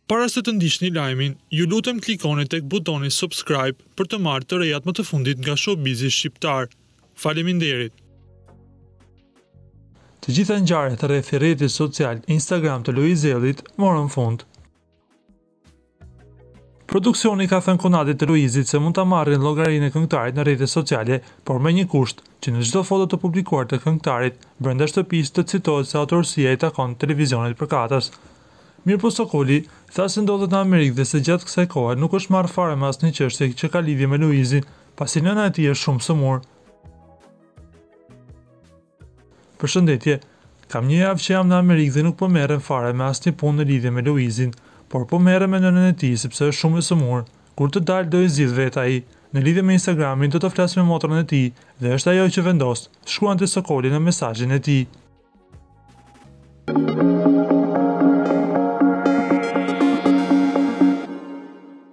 Para se të ndiqni lajmin, ju lutem klikoni tek butoni subscribe për të marrë të rejat më të fundit nga showbizi shqiptar. Faleminderit. Të gjitha ngjarjet rreth rrjetit social Instagram të Luizitit morën fund. Produksioni ka thënë kunatit të Luizit se mund ta marrin llogarinë e këngëtarit në rrjetet sociale, por me një kusht, që në çdo foto të publikuar të këngëtarit brenda shtëpisë të citohet se autorësia i takon televizionit përkatës. Mirpo Sokoli tha se ndodhet në Amerikë dhe se gjatë kësaj kohe nuk është marrë fare me asnjë çështje që ka lidhje me Luizin, pasi nëna e tij është shumë sëmur. Përshëndetje, kam një javë që jam në Amerikë dhe nuk po merrem fare me asnjë punë në lidhje me Luizin, por po merrem me nënën e tij sepse është shumë e sëmur. Kur të dalë do e zgjidh vetë ai. Në lidhje me Instagramin do të flas me motrën e tij dhe është ajo që vendos, shkruante Sokoli në mesazhin e tij.